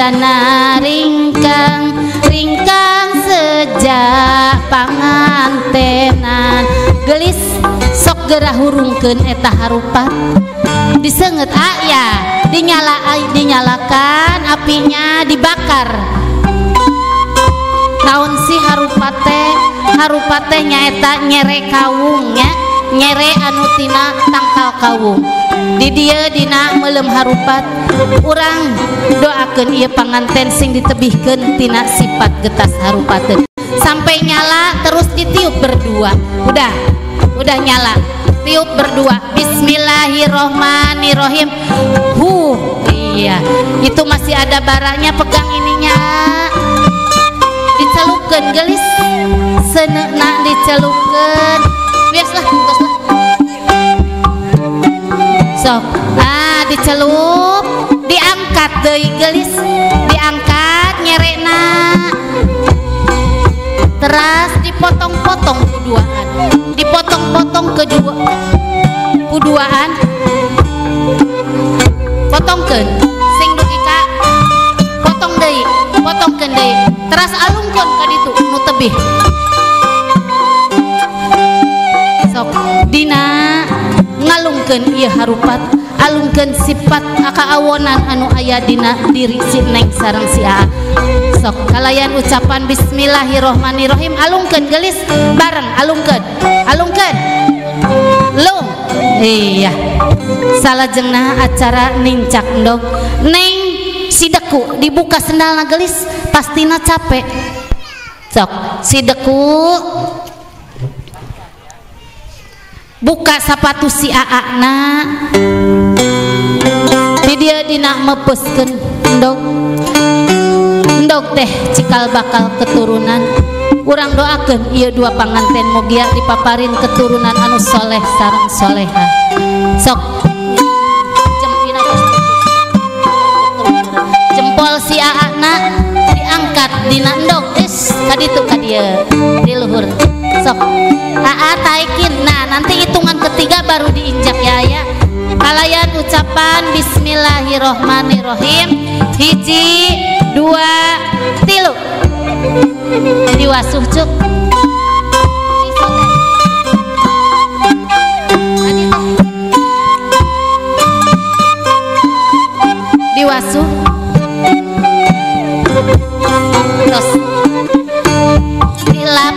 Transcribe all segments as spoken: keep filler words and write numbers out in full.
sadana ringkang ringkang sejak pangantenan gelis sok gerah hurungkeun eta harupat disenget aya dinyala dinyalakan apinya dibakar naon si harupate harupate nyaeta nyere kawung nya nyere anu tina tangkal kawung di dieu dina meulem harupat urang doakeun ieu panganten sing ditebihkeun tina sifat getas harupateun sampai nyala terus ditiup berdua udah udah nyala tiup berdua bismillahirrohmanirrohim huh iya itu masih ada baranya pegang ininya dicelupkeun gelis seneukna dicelupkeun biaslah teruslah sok nah dicelup diangkat deui gelis diangkat nyerekna teras dipotong-potong kuduaan dipotong-potong kedua kuduaan potongkeun sing dugi ka potong deui potongkeun deui teras alungkeun ka ditu nu tebih sok dina ngalungkeun ieu harupat alungkeun sifat akaawonan anu aya dina diri si Neng sareng si Aa sok kalayan ucapan bismillahirrohmanirrohim alungkeun gelis bareng alungkeun alungkeun lung iya salajengna acara nincak endog Neng si Deku dibuka sendalna gelis pastina capek sok si Deku buka sepatu si Aa na di dia dina mepeskeun endog endog teh cikal bakal keturunan urang doakeun ieu dua panganten mugia dipaparin keturunan anu soleh sareng soleha sok jempol si Aa na diangkat dina endog tis kaditu ka dieu di luhur sok Aa taikin nah nanti hitungan ketiga baru diinjak ya ya kalayan ucapan bismillahirrohmanirrohim hiji dua tilu diwasuh cuk diwasuh terus dilap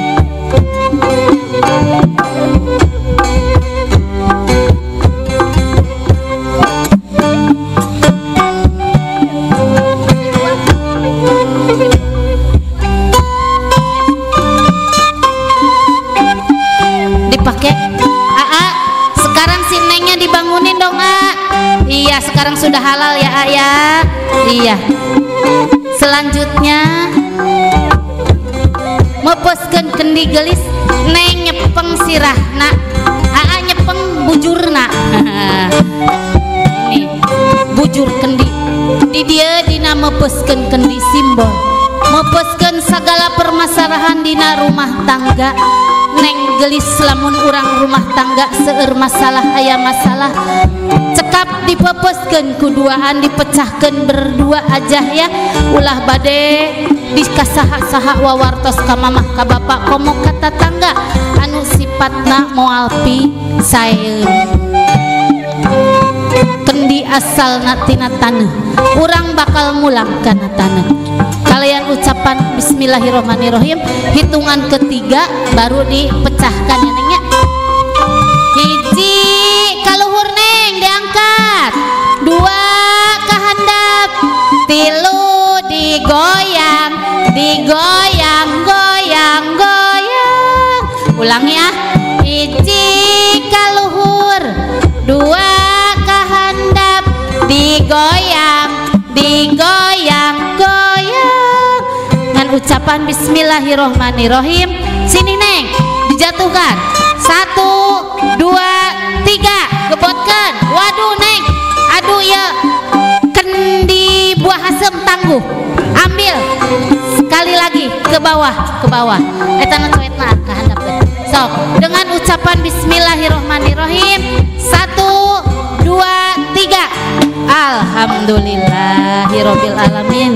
dipakai Aa sekarang si Nengnya dibangunin dong A iya sekarang sudah halal ya A ya iya selanjutnya mepeskeun kendi gelis Neng nyepeng sirahna Aa nyepeng bujurna ini bujur kendi di dia dina mepeskeun kendi simbol mepeskeun sagala permasalahan dina rumah tangga Neng gelis lamun urang rumah tangga seueur masalah aya masalah cekap dipepeskeun kuduaan dipecahkeun berdua aja ya ulah bade dikasaha-saha wawartos ka mamah ka bapak komo ka tatangga anu sifatna moal pi saeun kendi asalna tina taneuh urang bakal mulang kana taneuh kalian ucapan bismillahirrohmanirrohim hitungan ketiga baru dipecahkan ya Neng ya hiji kaluhur Neng diangkat dua kahandap tilu digoyang digoyang goyang goyang ulang ya hiji kaluhur dua kahandap digoyang digoyang goyang dengan ucapan bismillahirrohmanirrohim sini Neng dijatuhkan satu dua tiga gebotkan waduh Neng aduh ya kendi buah asem tangguh ambil sekali lagi ke bawah ke bawah etana cuetna ka handapkeun sok dengan ucapan bismillahirrohmanirrohim satu dua tiga Alhamdulillahirabbil alamin.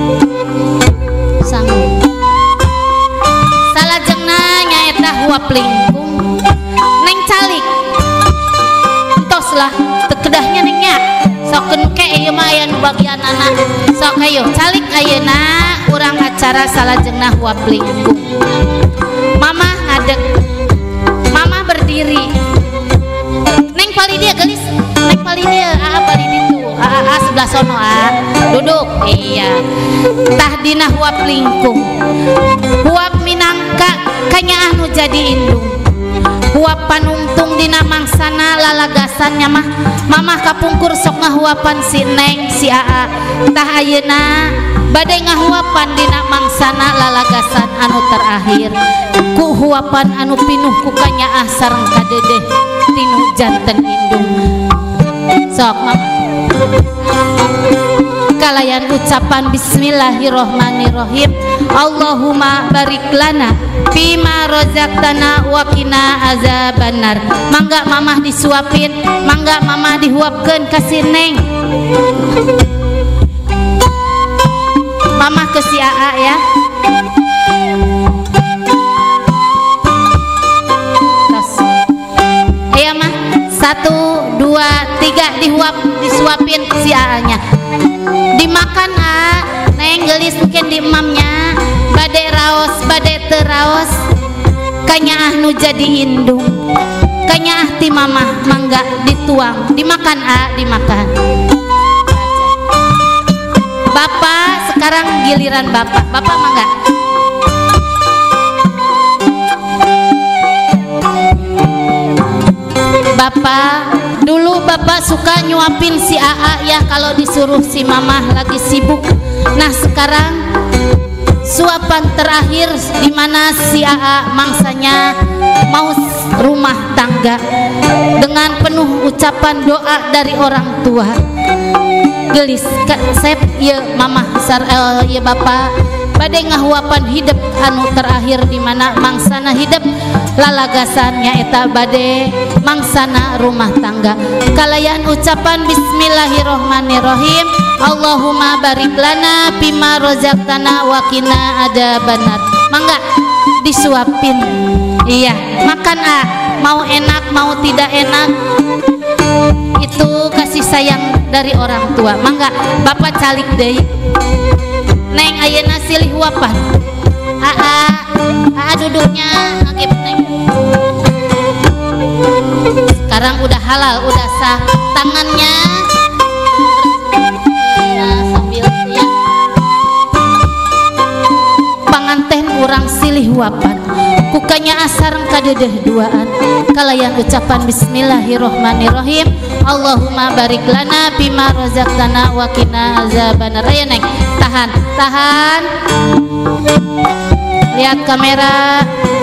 Sanggup salajengna nyaeta huap lingkung neng calik entos lah tekedahnya neng nya sokeun ke ieu mah aya nu bagian anak sok ayo calik ayeuna urang acara salajengna huap lingkung. Mama ngadeg, mama berdiri, neng pali dia gelis, neng pali dia aa pali ditu aa aa sebelah sono aa duduk iya tah dina huap lingkung huap minangka kanyaah nu jadi indung huap panungtung dina mangsana lalagasannya mah mamah kapungkur sok ngahuapan si neng si aa tah ayeuna bade ngahuapan dina mangsana lalagasan anu terakhir ku huapan anu pinuh ku kanyaah sareng kadedeh tinu janten indung sok mama kalayan ucapan bismillahirrohmanirrohim. Allahumma barik lana bima rozaqtana wa qina azabannar. Mangga mamah disuapin, mangga mamah dihuapkeun ka si neng. Mamah ke si aa ya. Tos. Aya mah satu dua tiga dihuap disuapin si aa-nya. Dimakan a neng gelis mungkin di emamnya bade raos bade teraos kanyaah nu jadi indung kanyaah ti mamah mangga dituang dimakan a dimakan. Bapak sekarang giliran bapak bapak mangga bapak dulu bapak suka nyuapin si aa ya kalau disuruh si mamah lagi sibuk. Nah sekarang suapan terakhir dimana si aa mangsanya mau rumah tangga dengan penuh ucapan doa dari orang tua. Gelis sep ya mamah sar eh, ya bapak bade ngahuapan hidup anu terakhir dimana mangsana hidup lalagasannya eta bade mangsana rumah tangga. Kalayan ucapan bismillahirrohmanirrohim. Allahumma barik lana bima rozaqtana wa qina adzabannar. Mangga disuapin. Iya, makan a. Mau enak mau tidak enak itu kasih sayang dari orang tua. Mangga bapak calik deui. Neng ayeuna silih huapan. Aa, aa duduknya ngagep neng. Sekarang udah halal, udah sah. Tangannya nah, sambil ya. Panganten urang silih huapan. Kukanya asareng kadedeh duaan. Kalayan ucapan bismillahirrohmanirrohim. Allahumma barik lana bima rozaqtana wa qina azabannar. Aya neng, tahan, tahan. Lihat kamera.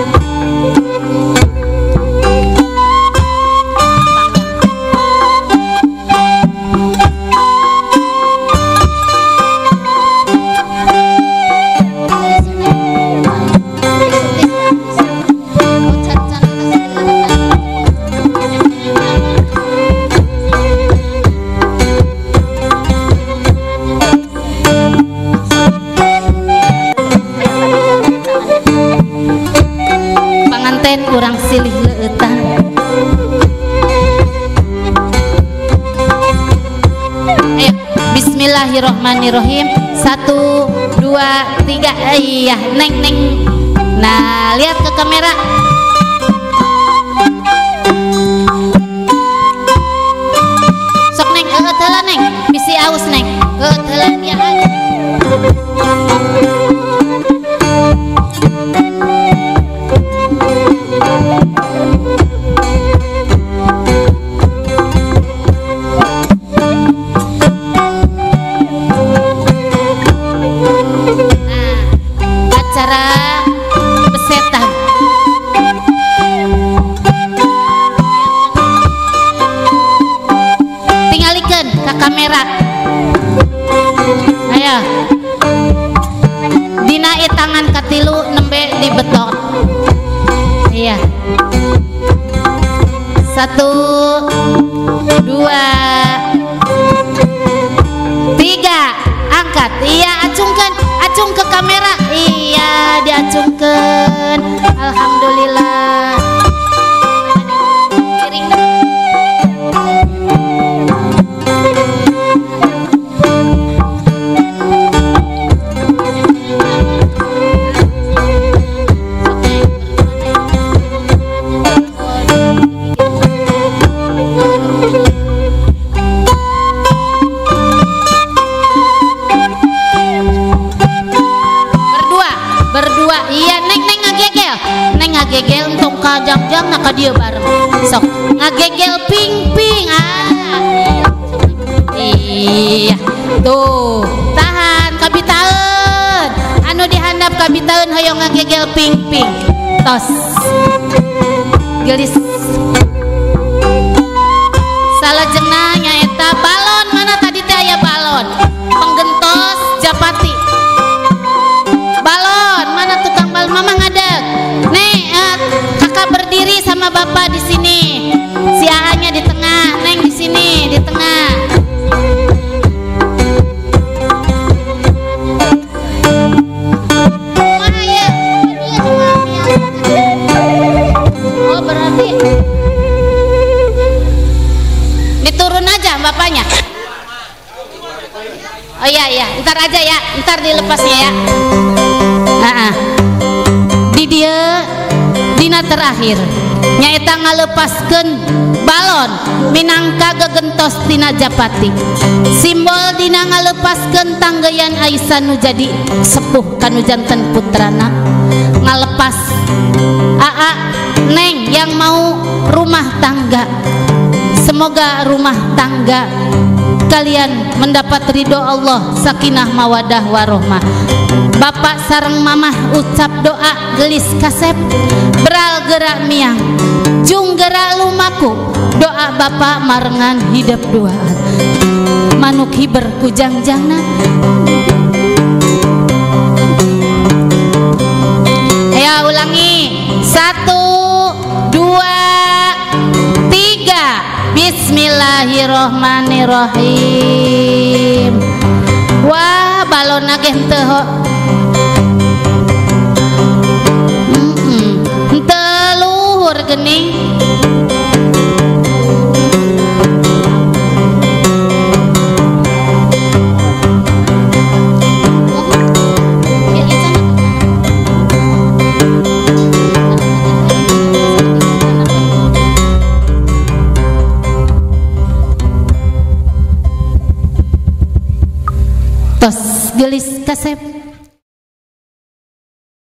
Kurang silih leutan. Ayo bismillahirrohmanirrohim. Satu dua tiga. Iya neng neng. Nah lihat ke kamera. Sok neng eut heula neng. Bisi aus neng. Eut heula biar aja. Satu dua diacung ke kamera. Iya, diacungkan. Alhamdulillah. Piring dong. Ngagegel untung kajang-jang nak dia bareng sok ngagegel ping-ping ah iya tuh tahan kabitaeun anu dihandap kabitaeun hoyong ngagegel ping-ping tos gelis salajengna nyaeta balon mana tadi teh aya balon penggentos Japati balon mana tukang balon mama ngadeg nih kakak berdiri sama bapak di sini, si A-nya di tengah, Neng di sini di tengah. Wah ya, oh berarti diturun aja bapaknya. Oh iya iya, ntar aja ya, ntar dilepasnya ya. Nah, di dia. Dina terakhir nyaeta ngalepaskeun balon minangka gegentos tina Japati simbol dina ngalepaskeun tanggeyan Aisyah nu jadi sepuh kanu janten putrana ngalepas Aa Neng yang mau rumah tangga semoga rumah tangga kalian mendapat ridho Allah sakinah mawadah warohmah. Bapak sareng mamah ucap doa gelis kasep beral gerak miang jung gerak lumaku doa bapak marengan hidup duaan manuk hiber kujang-jangna ayo ulangi satu dua tiga Bismillahirrohmanirrohim. Wah balon nageh teu luhur gening tos gelis kasep